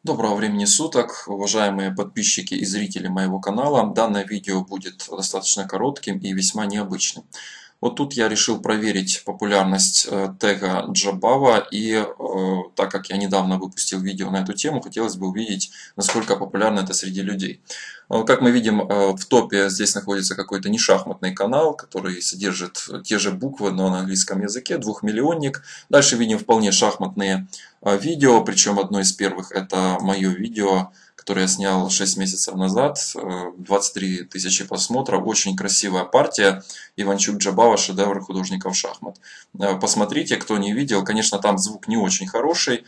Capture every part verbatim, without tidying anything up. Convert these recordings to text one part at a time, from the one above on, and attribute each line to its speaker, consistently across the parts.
Speaker 1: Доброго времени суток, уважаемые подписчики и зрители моего канала. Данное видео будет достаточно коротким и весьма необычным. Вот тут я решил проверить популярность э, тега Джабава, и э, так как я недавно выпустил видео на эту тему, хотелось бы увидеть, насколько популярно это среди людей. Э, Как мы видим, э, в топе здесь находится какой-то нешахматный канал, который содержит те же буквы, но на английском языке, двухмиллионник. Дальше видим вполне шахматные э, видео, причем одно из первых это мое видео, который я снял шесть месяцев назад, двадцать три тысячи просмотров, очень красивая партия. Иванчук Джабава, шедевр художников шахмат. Посмотрите, кто не видел, конечно, там звук не очень хороший,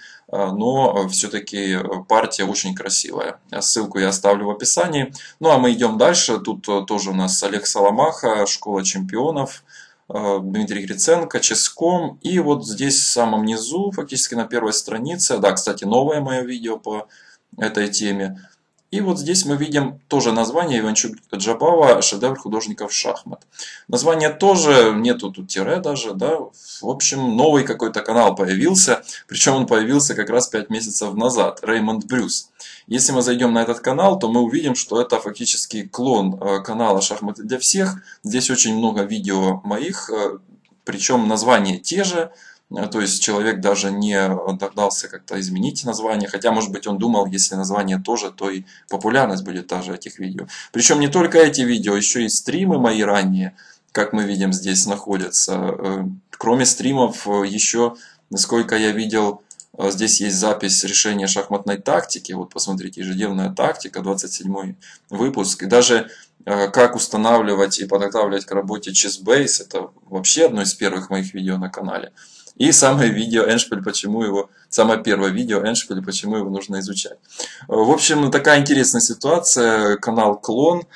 Speaker 1: но все-таки партия очень красивая. Ссылку я оставлю в описании. Ну а мы идем дальше, тут тоже у нас Олег Соломаха, Школа чемпионов, Дмитрий Гриценко, Ческом. И вот здесь в самом низу, фактически на первой странице, да, кстати, новое мое видео по этой теме. И вот здесь мы видим тоже название Иванчук Джабава, шедевр художников шахмат. Название тоже, нету тут тире даже, да. В общем, новый какой-то канал появился, причем он появился как раз пять месяцев назад, Реймонд Брюс. Если мы зайдем на этот канал, то мы увидим, что это фактически клон канала «Шахматы для всех». Здесь очень много видео моих, причем названия те же. То есть человек даже не догадался как-то изменить название, хотя, может быть, он думал, если название тоже, то и популярность будет та же этих видео. Причем не только эти видео, еще и стримы мои ранние, как мы видим, здесь находятся. Кроме стримов, еще, насколько я видел, здесь есть запись решения шахматной тактики. Вот посмотрите, ежедневная тактика, двадцать седьмой выпуск. И даже как устанавливать и подготавливать к работе Chessbase, это вообще одно из первых моих видео на канале. И самое видео Эндшпиль, почему его, самое первое видео Эндшпиль, почему его нужно изучать. В общем, такая интересная ситуация, канал Клон.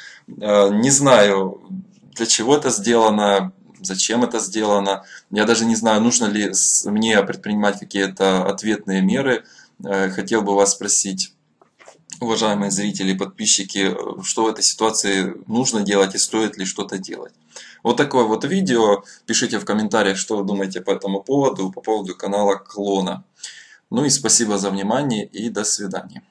Speaker 1: Не знаю, для чего это сделано, зачем это сделано. Я даже не знаю, нужно ли мне предпринимать какие-то ответные меры. Хотел бы вас спросить, уважаемые зрители, подписчики, что в этой ситуации нужно делать и стоит ли что-то делать. Вот такое вот видео. Пишите в комментариях, что вы думаете по этому поводу, по поводу канала Клона. Ну и спасибо за внимание и до свидания.